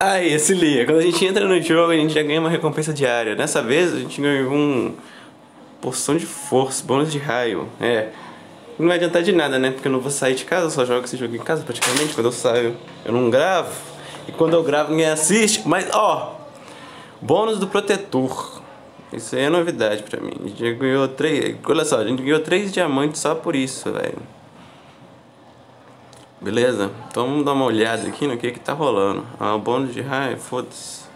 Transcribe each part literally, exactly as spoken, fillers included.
Aí, se liga, quando a gente entra no jogo, a gente já ganha uma recompensa diária. Dessa vez, a gente ganhou um... Porção de força, bônus de raio. É. Não vai adiantar de nada, né? Porque eu não vou sair de casa, eu só jogo esse jogo em casa praticamente. Quando eu saio, eu não gravo. E quando eu gravo, ninguém assiste. Mas, ó... Bônus do protetor. Isso aí é novidade pra mim. A gente já ganhou três... Olha só, a gente ganhou três diamantes só por isso, velho. Beleza? Então vamos dar uma olhada aqui no que que tá rolando. Ah, o bônus de raio, foda-se.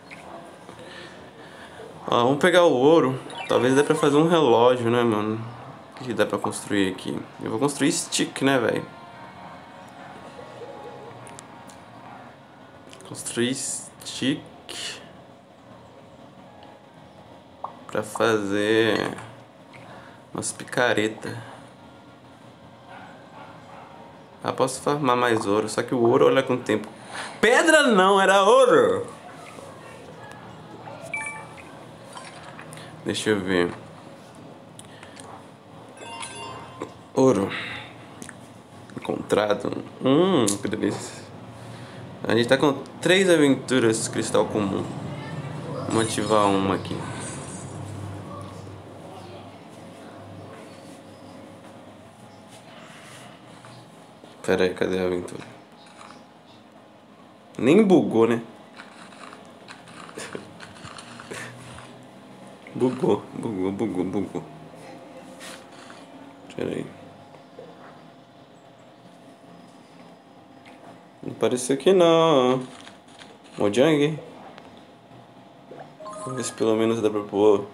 Ah, vamos pegar o ouro. Talvez dê pra fazer um relógio, né, mano? O que que dá pra construir aqui? Eu vou construir stick, né, velho? Construir stick pra fazer umas picaretas. Ah, posso farmar mais ouro, só que o ouro, olha com o tempo. Pedra não, era ouro! Deixa eu ver. Ouro. Encontrado. Hum, que delícia. A gente tá com três aventuras cristal comum. Vamos ativar uma aqui. Pera aí, cadê a aventura? Nem bugou, né? Bugou, bugou, bugou, bugou. Pera aí. Não apareceu aqui não. Mojang. Vamos ver se pelo menos dá pra pôr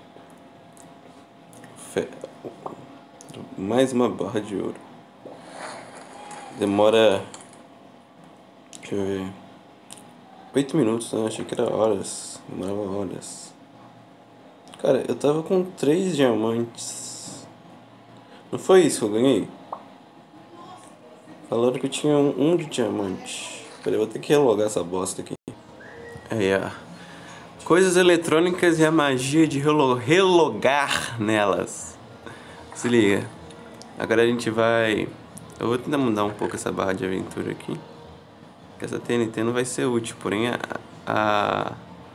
Fe... mais uma barra de ouro. Demora... Deixa eu ver... oito minutos, né? Achei que era horas. Demorava horas. Cara, eu tava com três diamantes. Não foi isso que eu ganhei? Falaram que eu tinha um, um de diamante. Peraí, eu vou ter que relogar essa bosta aqui. Aí, ó. Coisas eletrônicas e a magia de relo relogar nelas. Se liga. Agora a gente vai... Eu vou tentar mudar um pouco essa barra de aventura aqui. Porque essa T N T não vai ser útil, porém a... a...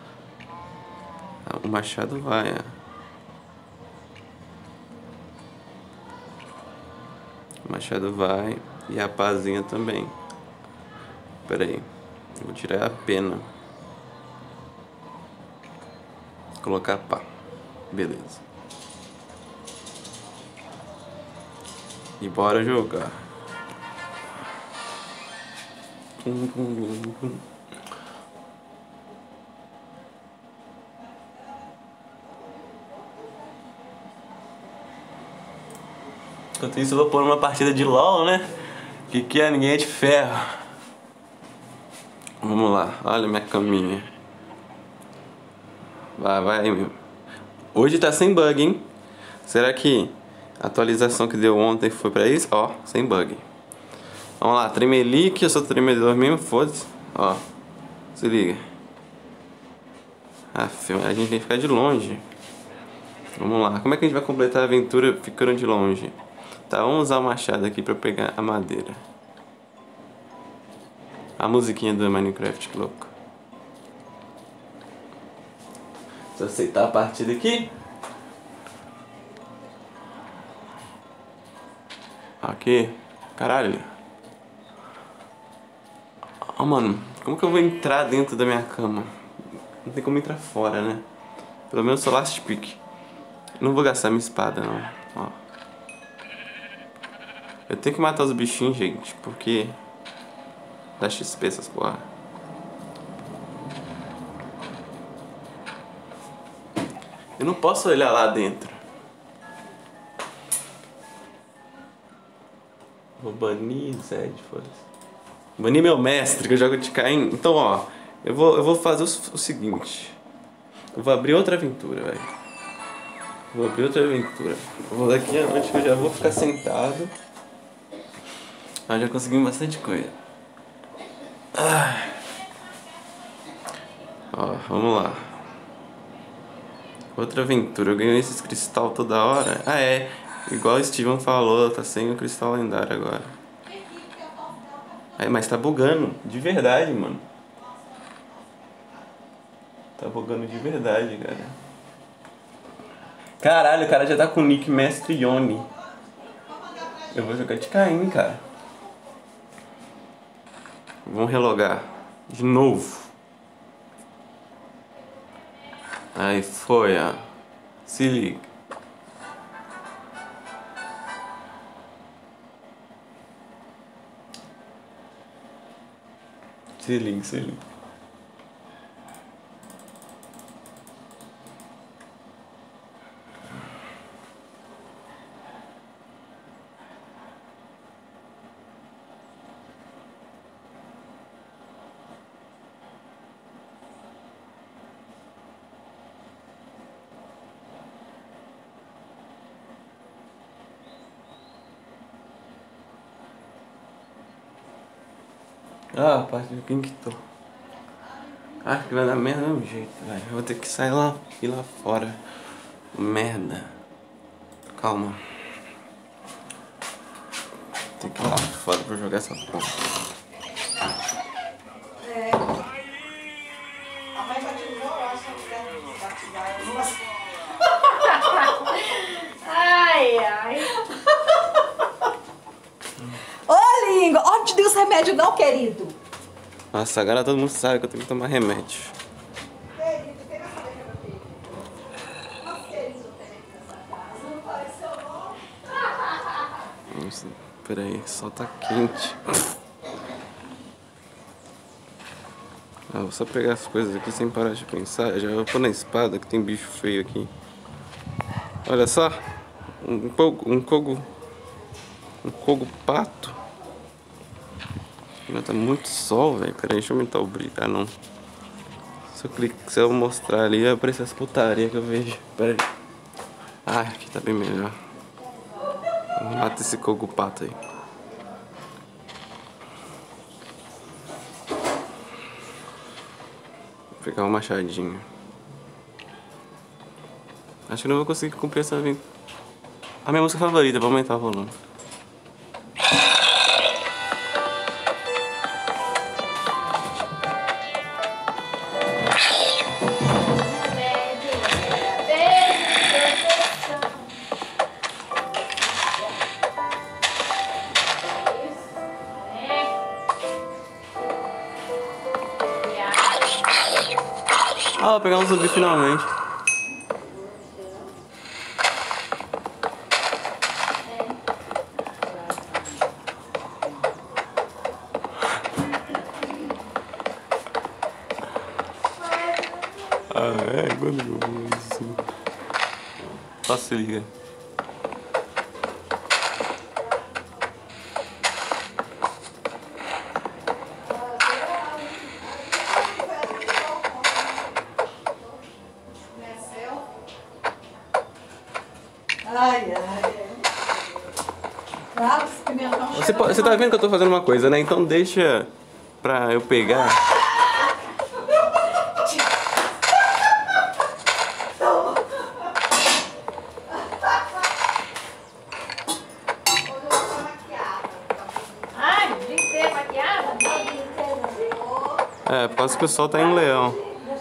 o machado vai, ó. O machado vai e a pazinha também. Pera aí. Eu vou tirar a pena. Colocar pá. Beleza. E bora jogar. Enquanto isso eu vou pôr uma partida de LOL, né? Que que é? Ninguém é de ferro. Vamos lá, olha minha caminha. Vai, vai, meu. Hoje tá sem bug, hein? Será que a atualização que deu ontem foi pra isso? Ó, sem bug. Vamos lá, tremelique, eu sou tremedor mesmo, foda-se. Ó, se liga. Aff, a gente tem que ficar de longe. Vamos lá, como é que a gente vai completar a aventura ficando de longe? Tá, vamos usar o machado aqui pra pegar a madeira. A musiquinha do Minecraft, que louco. Deixa eu aceitar a partida aqui. Aqui. Caralho. Oh, mano, como que eu vou entrar dentro da minha cama? Não tem como entrar fora, né? Pelo menos sou last pick. Não vou gastar minha espada, não. Ó. Eu tenho que matar os bichinhos, gente, porque dá X P essas porra. Eu não posso olhar lá dentro. Vou banir Zed, foda-se. Banir meu mestre, que eu jogo de Caim. Então, ó, eu vou, eu vou fazer o, o seguinte. Eu vou abrir outra aventura, velho. Vou abrir outra aventura. Eu vou daqui à noite que eu já vou ficar sentado. Ah, já conseguimos bastante coisa. Ah. Ó, vamos lá. Outra aventura. Eu ganhei esses cristal toda hora. Ah, é. Igual o Steven falou, tá sem o cristal lendário agora. Aí, mas tá bugando. De verdade, mano. Tá bugando de verdade, cara. Caralho, o cara já tá com o nick Mestre Yoni. Eu vou jogar de Caim, cara. Vamos relogar. De novo. Aí foi, ó. Se liga. Se liga, se liga. Ah, rapaz, quem que tô? Acho que vai dar merda do mesmo jeito, velho. Eu vou ter que sair lá e lá fora. Merda. Calma. Tem que ir lá fora pra jogar essa porra. É. A mãe batizou, eu acho que batizar. Ai, ai. Ô, língua, ó, não te dei os remédios não, querido. Nossa, agora todo mundo sabe que eu tenho que tomar remédio. Querido, quem vai saber que é meu filho? Nossa, querido, tem nessa casa. Não pareceu não? Nossa, peraí, o sol tá quente. Ah, vou só pegar as coisas aqui sem parar de pensar. Já vou pôr na espada que tem bicho feio aqui. Olha só, um cogo, um cogo, um cogo pato. Ainda tá muito sol, velho. Peraí, deixa eu aumentar o brilho. Ah, não. Se eu, clicar, se eu mostrar ali, vai aparecer as putarias que eu vejo. Peraí. Ah, aqui tá bem melhor. Mata esse cogo pato aí. Vou pegar um machadinho. Acho que não vou conseguir cumprir essa vida. A minha música favorita, vou aumentar o volume. Ah, vou pegar um zumbi finalmente. Ah, é? Quando eu vou isso? Só se liga. Ai, ai. Ah, esse pimentão Você, cheira pode, você tá mal. vendo que eu tô fazendo uma coisa, né? Então deixa pra eu pegar. Ai, tem que ser maquiada? É, por causa que o sol tá em leão.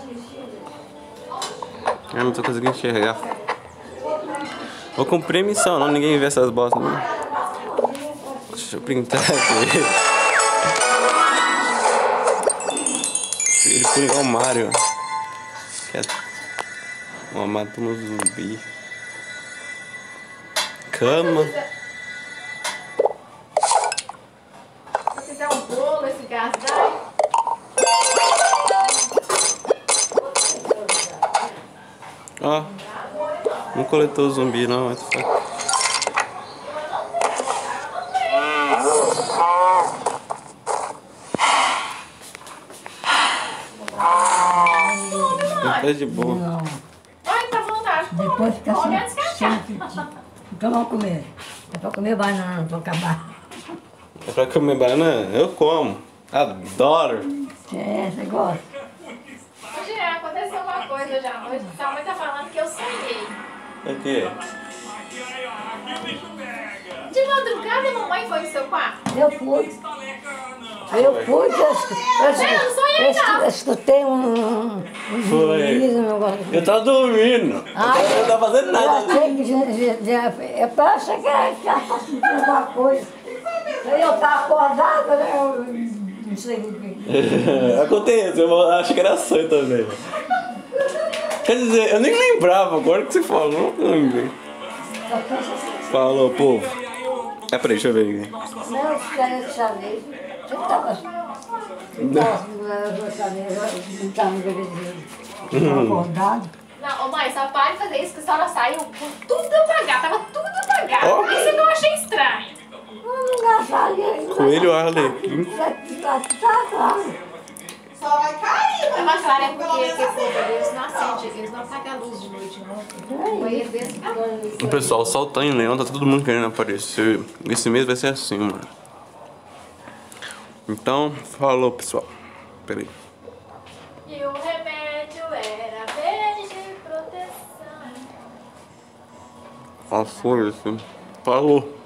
Eu não tô conseguindo enxergar. Vou cumprir a missão, não ninguém vê essas botas. Não. Deixa eu printar aqui. Ele foi igual o Mario. Que é uma mata um zumbi. Cama. Se eu fizer um bolo, esse gás dá. Ó, não coletou o zumbi não, mas fuck. Tá de boa. Não. Ai, tá à vontade. Depois fica Come assim, antes que acabe. sem apetite. Então vamos comer. É pra comer banana, não pra acabar. É pra comer banana? Eu como. Adoro. É, você gosta. Hoje é, aconteceu uma coisa já. Hoje sua mãe tá falando que eu sonhei. O quê? De madrugada, a mamãe foi no seu quarto? Eu fui. Eu fui, eu, eu, eu, eu, eu escutei um, um Foi. um negócio. Eu tava dormindo. Ai, eu não tava fazendo Eu nada. achei que já, já, já, eu achei que ela estava sentindo alguma coisa. Aí eu estava acordada, né? Eu não sei o que. Acontece, eu acho que era sonho também. Quer dizer, eu nem lembrava agora que você falou. Eu lembrei. Falou, povo. É, peraí, deixa eu ver aqui. Não, os caras de xadrez, eu estava. Eu estava no xadrez, eu estava no bebezinho. Eu estava acordado. Não, ô mãe, só para de fazer isso, que a senhora saiu com tudo apagado, tava tudo apagado. Ó. Por isso que eu achei estranho. Não engraçado. Coelho Arlequim. Tá claro. Só vai cair, É mas mais claro, é pelo porque menos esse povo acende. deles não acende, eles não apagam a luz de noite, não. O banheiro deles O pessoal, o sol tá em Leão, tá todo mundo querendo aparecer. Esse mês vai ser assim, mano. Então, falou, pessoal. Peraí. E o remédio era verde proteção. Qual foi esse? Falou.